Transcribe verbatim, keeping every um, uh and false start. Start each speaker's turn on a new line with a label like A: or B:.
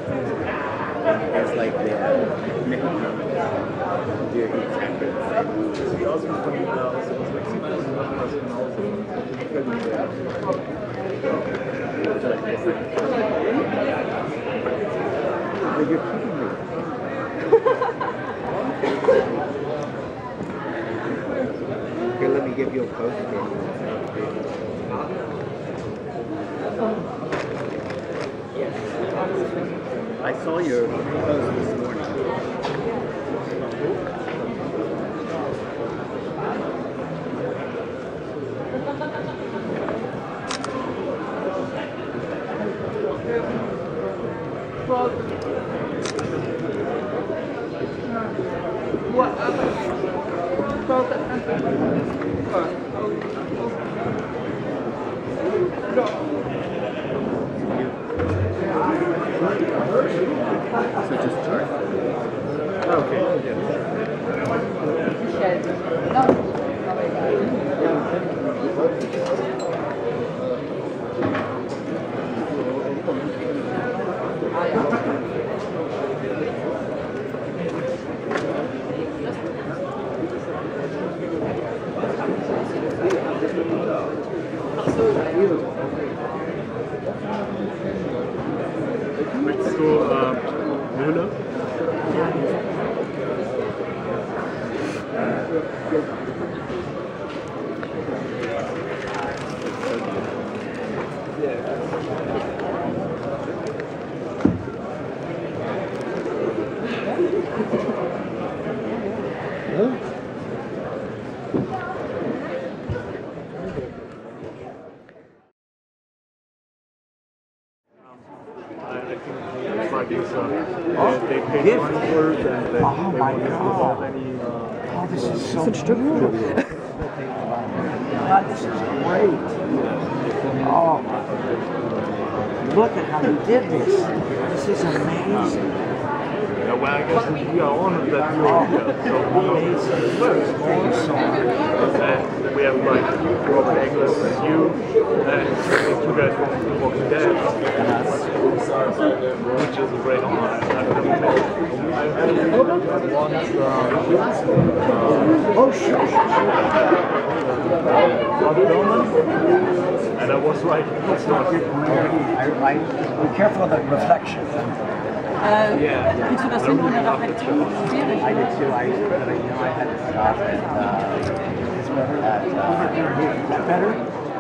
A: It's like the Mexican deer eat chakras.
B: Sie ausgefunden aus Mexiko und machen das genauso.
A: But you're keeping me. Here, let me give you a post. I saw your post this morning.
B: Well, what? Well,
A: So just chart.
B: okay. Möchtest du äh, Mühle? Like it's, uh,
C: Oh,
B: they, they pay
C: gift.
B: money for it and they,
C: Oh
B: they
C: my
B: want to
C: God.
B: have any, uh,
C: Oh, this is so cool. God, this is great. Oh, look at how you did this. This is amazing.
B: yeah, well, I guess we are honored that you are here. So we
C: Amazing. Thank you so much.
B: and we have like Robert Englung and you, and you guys from The Walking Dead, which is a great honor. I've never met you. I had a once, uh,
C: Oh, sure, sure,
B: and I was like, it's not good.
C: I, I, be careful of the reflection.
D: Äh,
B: Yeah.
D: Willst du das hin ohne Reflexion? Schwierig.
C: I did too. I, but I, you know, I had to stop at, uh, at, uh, better.